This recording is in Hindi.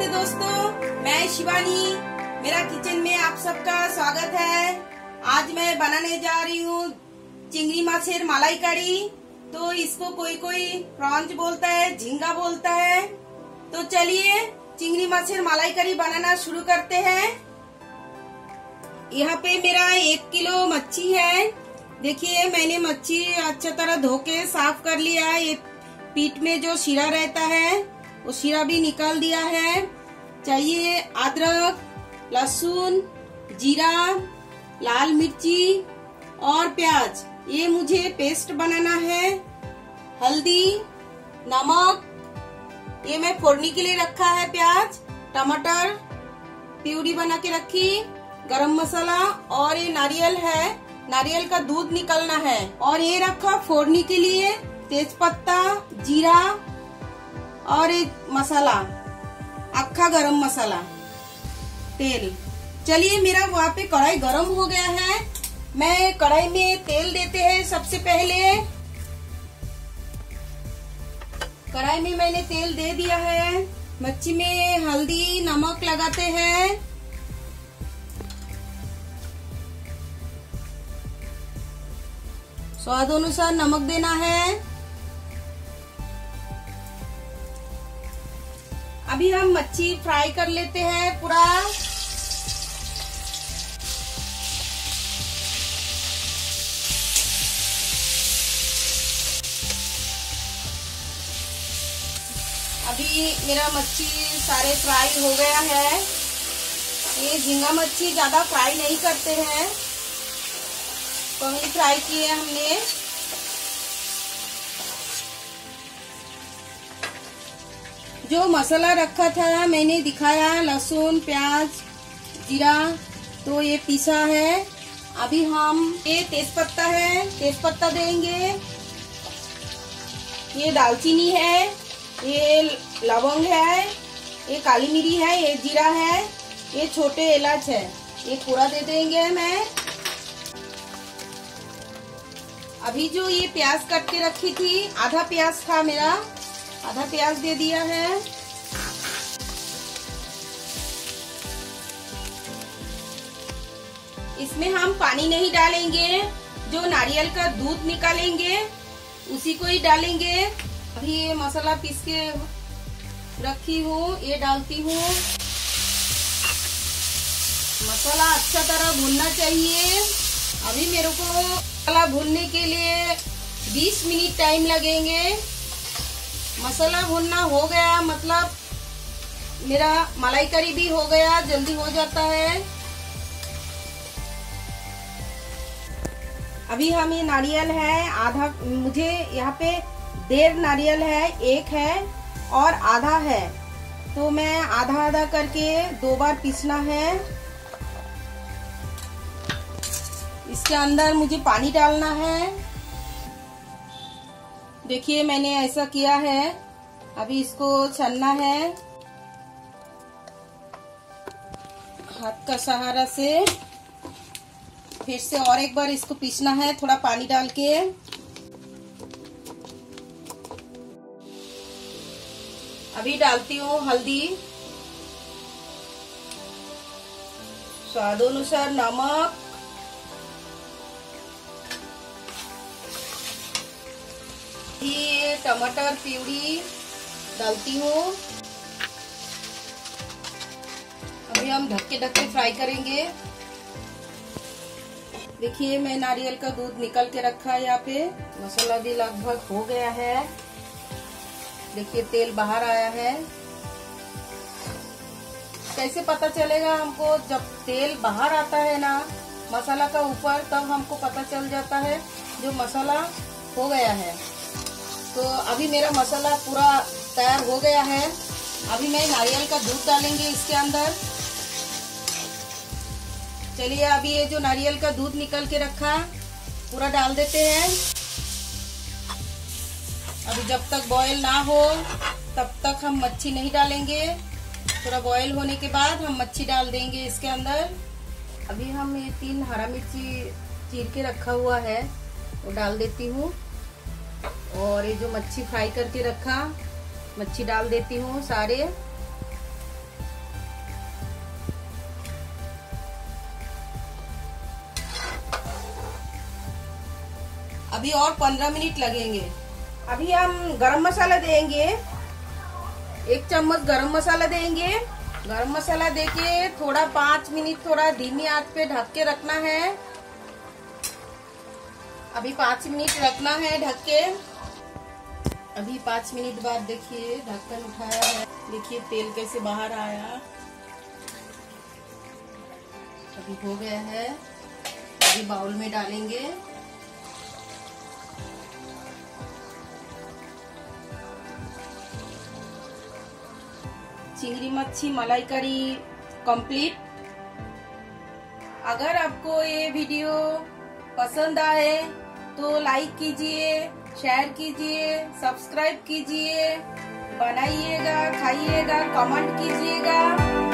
नमस्ते दोस्तों, मैं शिवानी। मेरा किचन में आप सबका स्वागत है। आज मैं बनाने जा रही हूँ चिंगड़ी माछेर मलाई करी। तो इसको कोई कोई प्रॉन्स बोलता है, झींगा बोलता है। तो चलिए चिंगड़ी माछेर मलाई करी बनाना शुरू करते हैं। यहाँ पे मेरा 1 किलो मच्छी है। देखिए मैंने मच्छी अच्छा तरह धो के साफ कर लिया है। ये पीठ में जो शीरा रहता है वो शीरा भी निकाल दिया है। चाहिए अदरक, लहसुन, जीरा, लाल मिर्ची और प्याज। ये मुझे पेस्ट बनाना है। हल्दी, नमक, ये मैं फोड़नी के लिए रखा है। प्याज, टमाटर प्यूरी बना के रखी, गरम मसाला और ये नारियल है। नारियल का दूध निकलना है। और ये रखा फोड़नी के लिए तेजपत्ता, जीरा और एक मसाला, अक्खा गरम मसाला, तेल। चलिए मेरा वहाँ पे कढ़ाई गरम हो गया है। मैं कढ़ाई में तेल देते हैं। सबसे पहले कढ़ाई में मैंने तेल दे दिया है। मच्छी में हल्दी, नमक लगाते हैं। स्वाद अनुसार नमक देना है। अभी हम मच्छी फ्राई कर लेते हैं पूरा। अभी मेरा मच्छी सारे फ्राई हो गया है। ये झींगा मच्छी ज्यादा फ्राई नहीं करते हैं, कम ही फ्राई किए हमने। जो मसाला रखा था मैंने दिखाया, लहसुन, प्याज, जीरा, तो ये पीसा है। अभी हम ये तेजपत्ता है, तेजपत्ता देंगे। ये दालचीनी है, ये लवंग है, ये काली मिरी है, ये जीरा है, ये छोटे इलाच है। ये पूरा दे देंगे मैं। अभी जो ये प्याज काट के रखी थी, आधा प्याज था मेरा, आधा प्याज दे दिया है। इसमें हम पानी नहीं डालेंगे। जो नारियल का दूध निकालेंगे उसी को ही डालेंगे। अभी ये मसाला पीस के रखी हूँ, ये डालती हूँ। मसाला अच्छा तरह भूनना चाहिए। अभी मेरे को मसाला भूनने के लिए 20 मिनट टाइम लगेंगे। मसाला भुनना हो गया मतलब मेरा मलाई करी भी हो गया, जल्दी हो जाता है। अभी हम ये नारियल है आधा, मुझे यहाँ पे 1.5 नारियल है, 1 है और आधा है, तो मैं आधा आधा करके 2 बार पीसना है। इसके अंदर मुझे पानी डालना है। देखिए मैंने ऐसा किया है। अभी इसको छनना है हाथ का सहारा से। फिर से और एक बार इसको पीसना है थोड़ा पानी डाल के। अभी डालती हूँ हल्दी, स्वादानुसार नमक, ये टमाटर प्यूरी डालती हूँ। अभी हम ढक के फ्राई करेंगे। देखिए मैं नारियल का दूध निकल के रखा है यहाँ पे। मसाला भी लगभग हो गया है। देखिए तेल बाहर आया है। कैसे पता चलेगा हमको? जब तेल बाहर आता है ना मसाला का ऊपर, तब हमको पता चल जाता है जो मसाला हो गया है। तो अभी मेरा मसाला पूरा तैयार हो गया है। अभी मैं नारियल का दूध डालेंगे इसके अंदर। चलिए अभी ये जो नारियल का दूध निकल के रखा पूरा डाल देते हैं। अभी जब तक बॉयल ना हो तब तक हम मच्छी नहीं डालेंगे। थोड़ा बॉयल होने के बाद हम मच्छी डाल देंगे इसके अंदर। अभी हम ये 3 हरा मिर्ची चीर के रखा हुआ है वो डाल देती हूँ। और ये जो मच्छी फ्राई करके रखा मच्छी डाल देती हूँ सारे। अभी और 15 मिनट लगेंगे। अभी हम गरम मसाला देंगे, 1 चम्मच गरम मसाला देंगे। गरम मसाला देके थोड़ा 5 मिनट थोड़ा धीमी आंच पे ढक के रखना है। अभी 5 मिनट रखना है ढक के। अभी 5 मिनट बाद देखिए ढक्कन उठाया है, देखिए तेल कैसे बाहर आया। अभी हो गया है। अभी बाउल में डालेंगे। चिंगड़ी मच्छी मलाई करी कंप्लीट। अगर आपको ये वीडियो पसंद आए तो लाइक कीजिए, शेयर कीजिए, सब्सक्राइब कीजिए, बनाइएगा, खाइएगा, कमेंट कीजिएगा।